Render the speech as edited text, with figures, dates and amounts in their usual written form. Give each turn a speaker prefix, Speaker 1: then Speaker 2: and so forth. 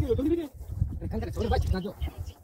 Speaker 1: 看看，手里把紧张就。